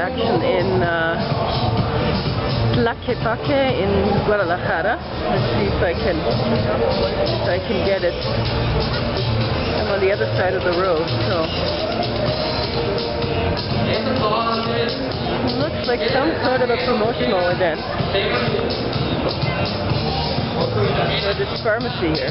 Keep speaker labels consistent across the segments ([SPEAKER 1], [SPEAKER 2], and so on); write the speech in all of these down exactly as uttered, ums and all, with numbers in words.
[SPEAKER 1] action in uh, Tlaquepaque in Guadalajara. Let's see if I can if I can get it. I'm on the other side of the road, so it looks like some sort of a promotional event for this pharmacy here.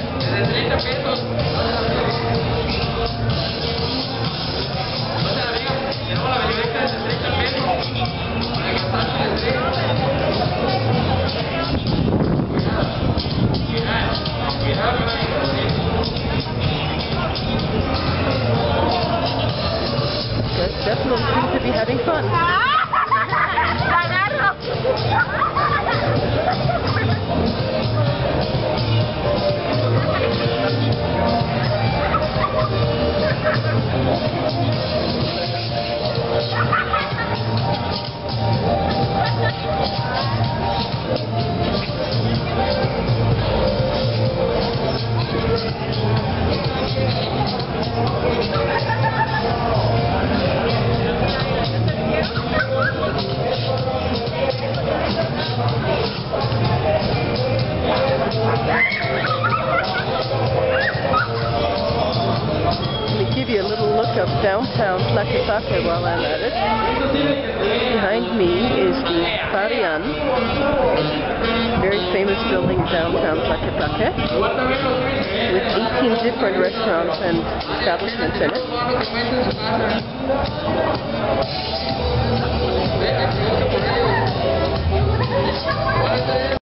[SPEAKER 1] Guys definitely seem to be having fun. Let me give you a little look of downtown Tlaquepaque while I'm at it. Behind me is the Parian, very famous building downtown Tlaquepaque, with eighteen different restaurants and establishments in it.